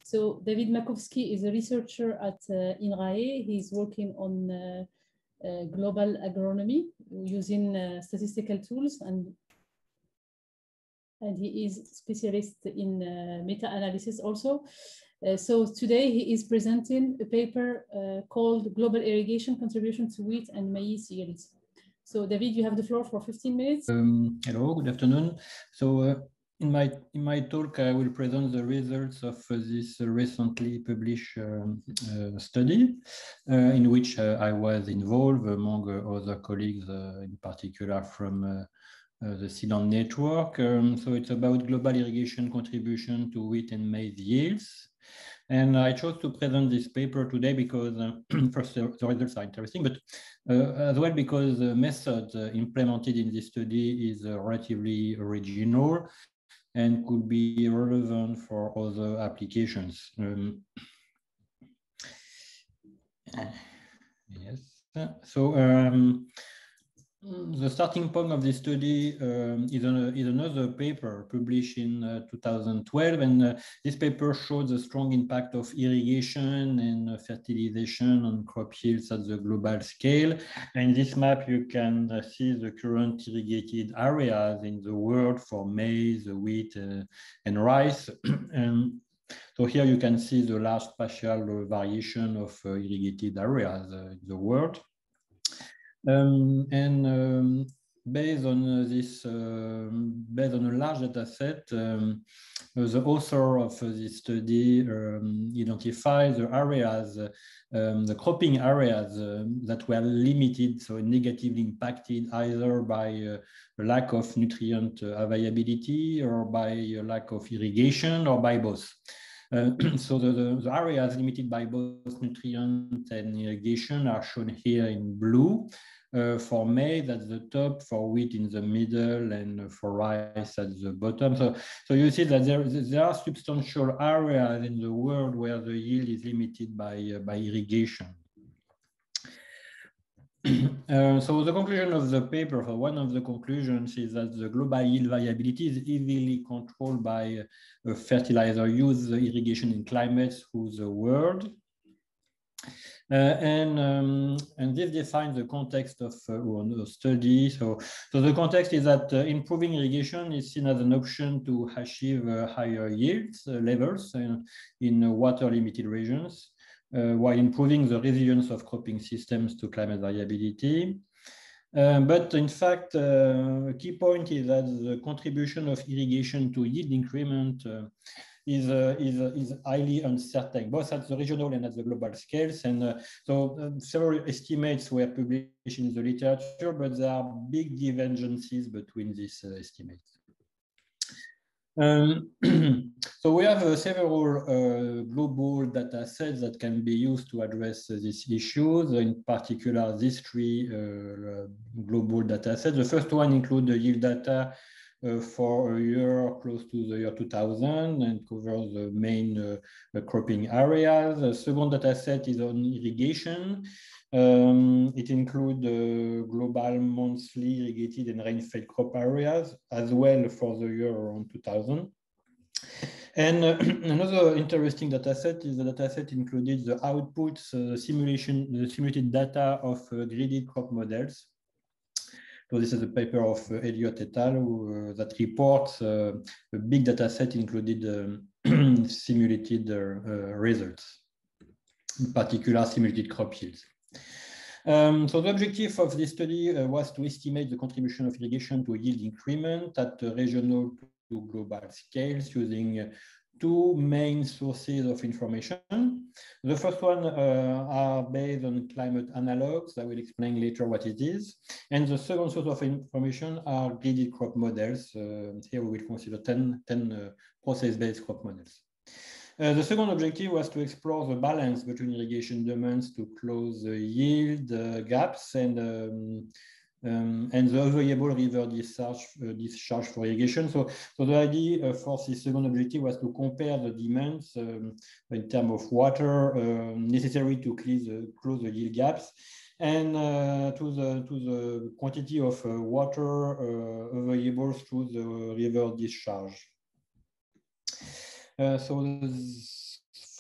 So David Makowski is a researcher at INRAE. He's working on global agronomy using statistical tools, and he is specialist in meta-analysis also. So today he is presenting a paper called Global Irrigation Contribution to Wheat and Maize Yields. So David, you have the floor for 15 minutes. Hello, good afternoon. So in my talk, I will present the results of this recently published study in which I was involved among other colleagues, in particular from the CIDAN network. So it's about global irrigation contribution to wheat and maize yields. And I chose to present this paper today because first, the results are interesting, but as well because the method implemented in this study is relatively original and could be relevant for other applications. Yes. So the starting point of this study is another paper published in 2012, and this paper shows the strong impact of irrigation and fertilization on crop yields at the global scale. And in this map, you can see the current irrigated areas in the world for maize, wheat, and rice. And so here you can see the large spatial variation of irrigated areas in the world. Based on this, based on a large data set, the author of this study identified the areas, the cropping areas that were limited, so negatively impacted either by a lack of nutrient availability or by a lack of irrigation or by both. So the areas limited by both nutrient and irrigation are shown here in blue. For maize at the top, for wheat in the middle, and for rice at the bottom. So you see that there are substantial areas in the world where the yield is limited by irrigation. So the conclusion of the paper, one of the conclusions is that the global yield variability is easily controlled by fertilizer use, irrigation in climates through the world. And this defines the context of the study. So the context is that improving irrigation is seen as an option to achieve higher yields levels in water-limited regions, while improving the resilience of cropping systems to climate variability. But in fact, a key point is that the contribution of irrigation to yield increment is highly uncertain, both at the regional and at the global scales. And so several estimates were published in the literature, but there are big divergences between these estimates. So we have several global data sets that can be used to address these issues, in particular these three global data sets. The first one includes the yield data for a year close to the year 2000 and covers the main cropping areas. The second data set is on irrigation. It includes global monthly irrigated and rain-fed crop areas as well for the year around 2000. And another interesting data set is the data set included the outputs, the simulated data of gridded crop models. So this is a paper of Elliott et al. That reports a big data set included simulated results, in particular simulated crop yields. So the objective of this study was to estimate the contribution of irrigation to yield increment at regional to global scales using two main sources of information. The first one are based on climate analogs. I will explain later what it is. And the second source of information are gridded crop models. Here we will consider 10 process-based crop models. The second objective was to explore the balance between irrigation demands to close the yield gaps and the available river discharge for irrigation. So the idea for this second objective was to compare the demands in terms of water necessary to close the yield gaps and to the quantity of water available through the river discharge. So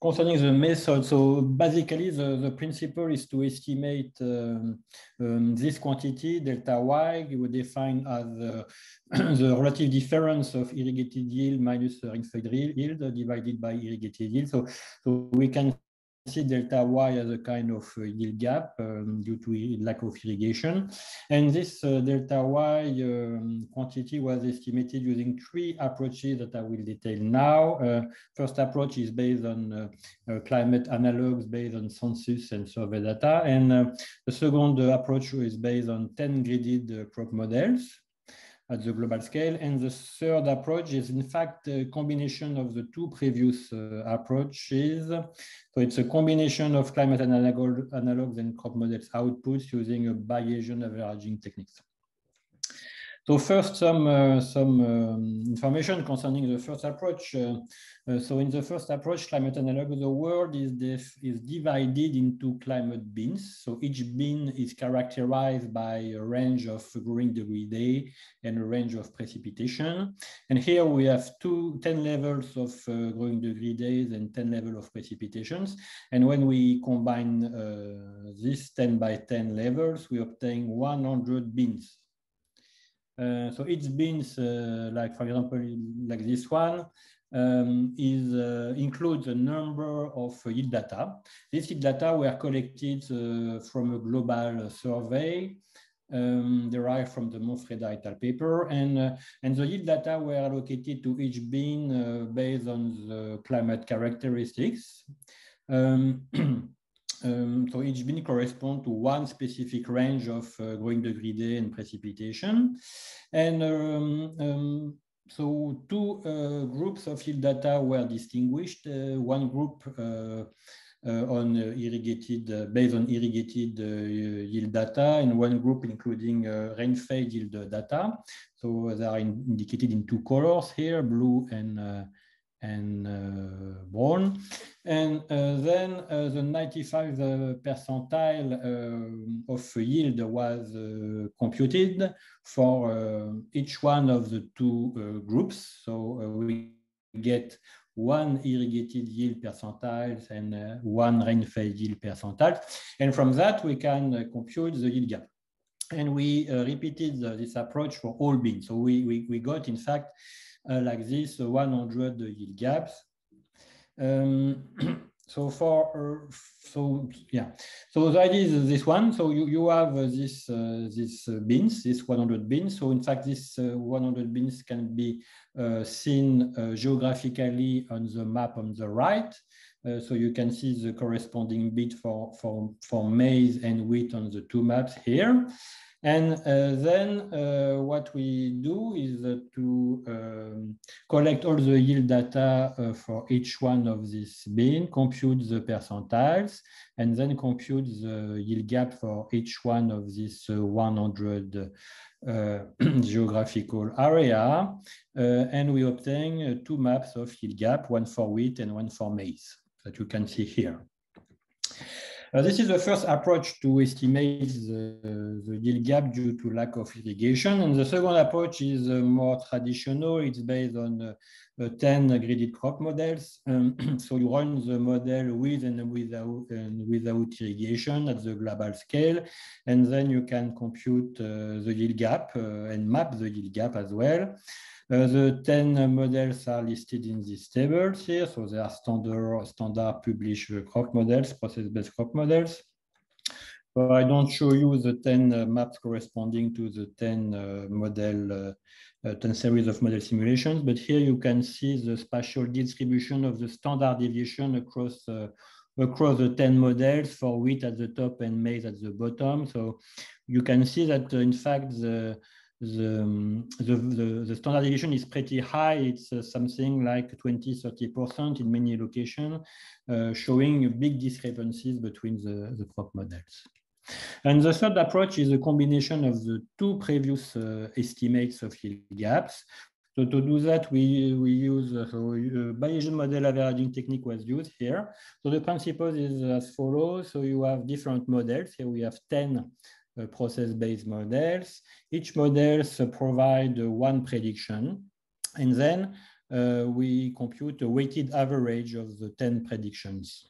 concerning the method, so basically the principle is to estimate this quantity, delta y, you would define as the relative difference of irrigated yield minus rainfed yield divided by irrigated yield. So we can see delta y as a kind of yield gap due to lack of irrigation. And this delta y quantity was estimated using 3 approaches that I will detail now. First approach is based on climate analogs based on census and survey data. And the second approach is based on 10 gridded crop models at the global scale. And the third approach is in fact a combination of the 2 previous approaches. So it's a combination of climate analogs and crop models outputs using a Bayesian averaging techniques. So first, some information concerning the first approach. So in the first approach, climate analog, the world is divided into climate bins. So each bin is characterized by a range of growing degree day and a range of precipitation. And here we have 10 levels of growing degree days and 10 levels of precipitations. And when we combine these 10 by 10 levels, we obtain 100 bins. So each bins, like for example, like this one, includes a number of yield data. These yield data were collected from a global survey derived from the Monfreda et al. Paper, and the yield data were allocated to each bin based on the climate characteristics. So each bin corresponds to one specific range of growing degree day and precipitation. And so 2 groups of yield data were distinguished. One group on irrigated, based on irrigated yield data, and one group including rain-fed yield data. So they are indicated in 2 colors here, blue and brown. And then the 95 percentile of yield was computed for each one of the 2 groups. So we get 1 irrigated yield percentile and 1 rain-fed yield percentile. And from that, we can compute the yield gap. And we repeated this approach for all bins. So we got, in fact, like this 100 yield gaps. So the idea is this one. So you have this bins, this 100 bins. So in fact, this 100 bins can be seen geographically on the map on the right. So you can see the corresponding bit for maize and wheat on the 2 maps here. And then what we do is to collect all the yield data for each one of these bins, compute the percentiles, and then compute the yield gap for each one of these 100 geographical area. And we obtain 2 maps of yield gap, one for wheat and one for maize, that you can see here. This is the first approach to estimate the yield gap due to lack of irrigation. And the second approach is more traditional. It's based on 10 gridded crop models. So you run the model with and without irrigation at the global scale. And then you can compute the yield gap and map the yield gap as well. The 10 models are listed in these tables here. So they are standard published crop models, process-based crop models. So I don't show you the 10 maps corresponding to the 10 series of model simulations, but here you can see the spatial distribution of the standard deviation across the 10 models for wheat at the top and maize at the bottom. So you can see that in fact the standard deviation is pretty high. It's something like 20–30% in many locations, showing big discrepancies between the crop models. And the third approach is a combination of the 2 previous estimates of yield gaps. So to do that, we use Bayesian model averaging technique was used here. So the principle is as follows. So you have different models. Here we have 10 process-based models. Each model provides 1 prediction. And then we compute a weighted average of the 10 predictions.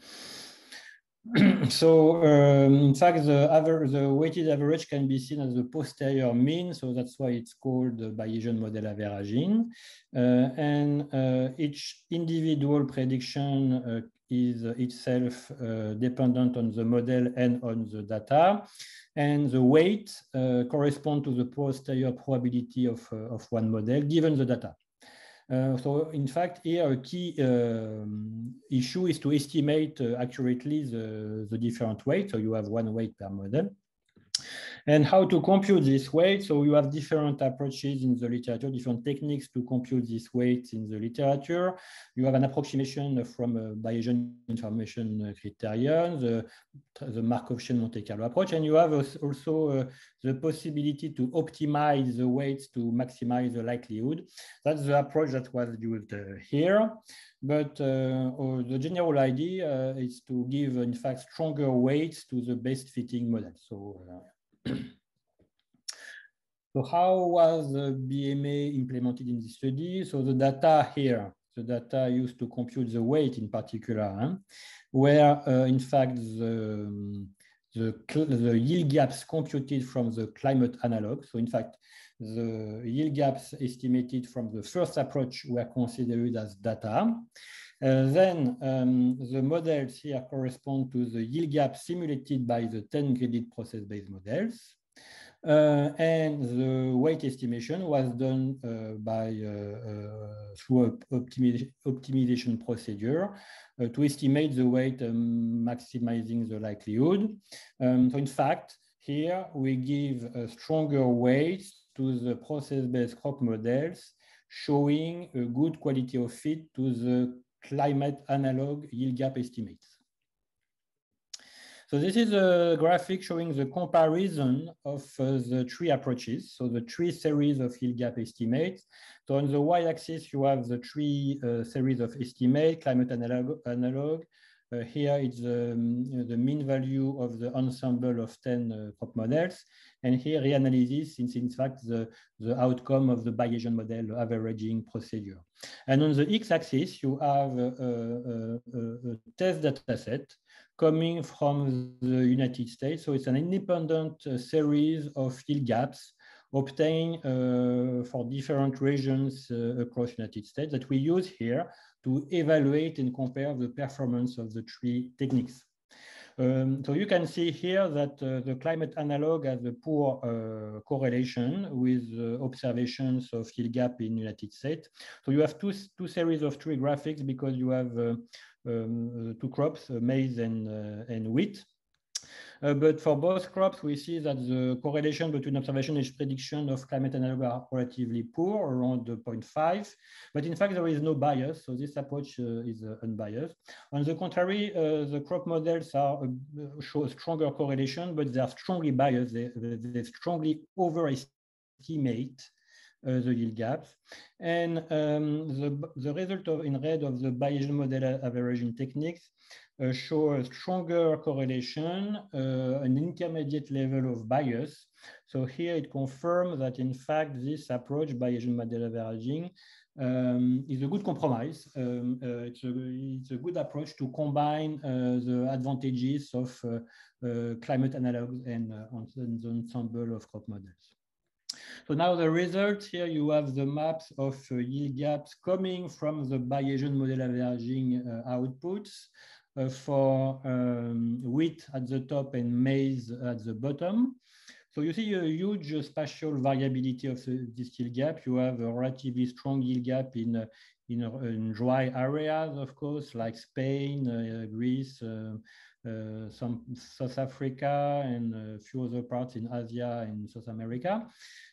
So in fact, the weighted average can be seen as the posterior mean, so that's why it's called the Bayesian model averaging. And each individual prediction is itself dependent on the model and on the data. And the weight corresponds to the posterior probability of one model given the data. So in fact, here a key issue is to estimate accurately the different weights. So you have one weight per model. And how to compute this weight? So you have different approaches in the literature, different techniques to compute this weight in the literature. You have an approximation from a Bayesian information criterion, the Markov-Chain Monte Carlo approach, and you have also the possibility to optimize the weights to maximize the likelihood. That's the approach that was used here. But the general idea is to give, in fact, stronger weights to the best fitting model. So how was the BMA implemented in this study? So the data here, the data used to compute the weight in particular, where in fact the yield gaps computed from the climate analog. So in fact, the yield gaps estimated from the first approach were considered as data. Then the models here correspond to the yield gap simulated by the 10 gridded process-based models. And the weight estimation was done through an optimization procedure to estimate the weight maximizing the likelihood. So in fact, here we give stronger weights to the process-based crop models, showing a good quality of fit to the climate analog yield gap estimates. So this is a graphic showing the comparison of the three approaches. So the three series of yield gap estimates. So on the y-axis, you have the three series of estimate, climate analog. Here it's the mean value of the ensemble of 10 crop models. And here reanalysis, since in fact the outcome of the Bayesian model averaging procedure. And on the x-axis, you have a test data set coming from the United States. So it's an independent series of yield gaps obtained for different regions across the United States that we use here to evaluate and compare the performance of the three techniques. So you can see here that the climate analog has a poor correlation with observations of yield gap in the United States. So you have two series of three graphics because you have two crops, maize and wheat. But for both crops, we see that the correlation between observation and prediction of climate analog are relatively poor, around 0.5. But in fact, there is no bias, so this approach is unbiased. On the contrary, the crop models show a stronger correlation, but they are strongly biased. They strongly overestimate the yield gaps. And the result in red of the Bayesian model averaging techniques show a stronger correlation, an intermediate level of bias. So here it confirms that in fact this approach, Bayesian model averaging, is a good compromise. It's a good approach to combine the advantages of climate analogs and the ensemble of crop models. So now the results here, you have the maps of yield gaps coming from the Bayesian model averaging outputs for wheat at the top and maize at the bottom. So you see a huge spatial variability of this yield gap. You have a relatively strong yield gap in dry areas, of course, like Spain, Greece, some South Africa, and a few other parts in Asia and South America.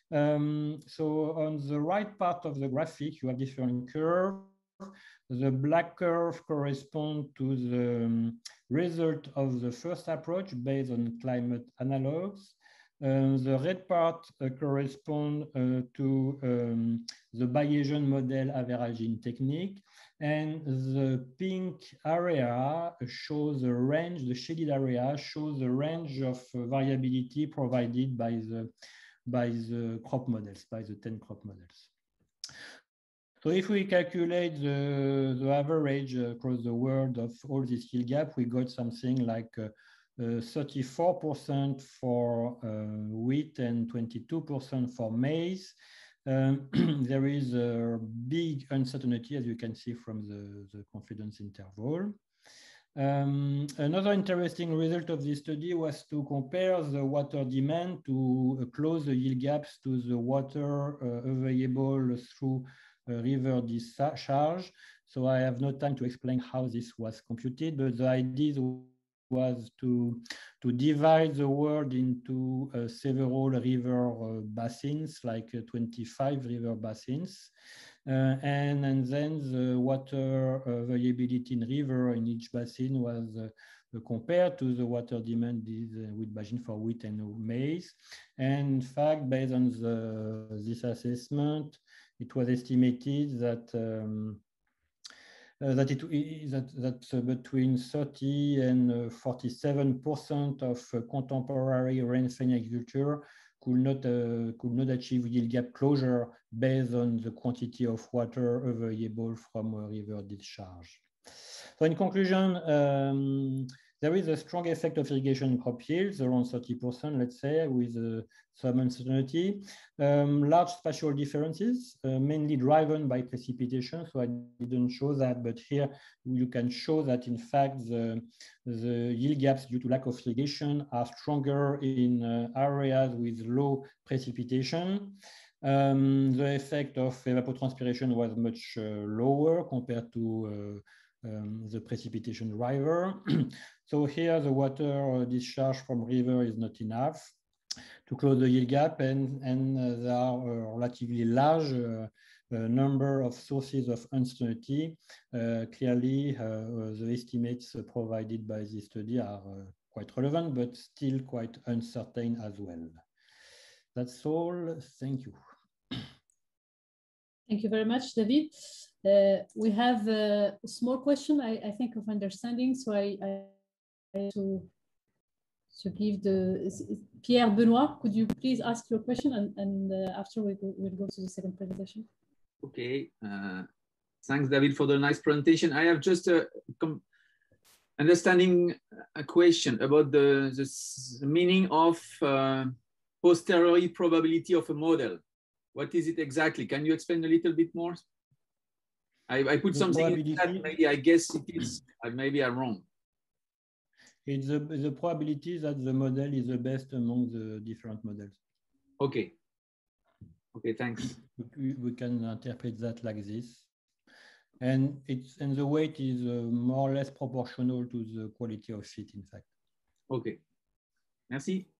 So on the right part of the graphic, you have different curves. The black curve corresponds to the result of the first approach based on climate analogs. The red part corresponds to the Bayesian model averaging technique. And the pink area shows the range, the shaded area shows the range of variability provided by the crop models, by the 10 crop models. So if we calculate the average across the world of all this yield gap, we got something like 34% for wheat and 22% for maize. There is a big uncertainty, as you can see from the confidence interval. Another interesting result of this study was to compare the water demand to close the yield gaps to the water available through river discharge. So I have no time to explain how this was computed, but the idea was to divide the world into several river basins, like 25 river basins. And then the water availability in river in each basin was compared to the water demand with basin for wheat and maize. And in fact, based on this assessment, it was estimated that between 30 and 47% of contemporary rainfall agriculture could not achieve yield gap closure based on the quantity of water available from a river discharge. So in conclusion, there is a strong effect of irrigation in crop yields, around 30%, let's say, with some uncertainty. Large spatial differences, mainly driven by precipitation. So I didn't show that, but here you can show that, in fact, the yield gaps due to lack of irrigation are stronger in areas with low precipitation. The effect of evapotranspiration was much lower compared to the precipitation driver. So here the water discharge from river is not enough to close the yield gap, and there are a relatively large number of sources of uncertainty. Clearly, the estimates provided by this study are quite relevant, but still quite uncertain as well. That's all. Thank you. Thank you very much, David. We have a small question, I think, of understanding. So I to give the Pierre Benoit, could you please ask your question, and after we'll go to the second presentation. Okay. Thanks, David, for the nice presentation. I have just a understanding a question about the meaning of posteriori probability of a model. What is it exactly? Can you explain a little bit more? I put something in that, maybe I guess it is, maybe I'm wrong. It's the probability that the model is the best among the different models. Okay. Okay, thanks. We can interpret that like this. And the weight is more or less proportional to the quality of fit, in fact. Okay. Merci.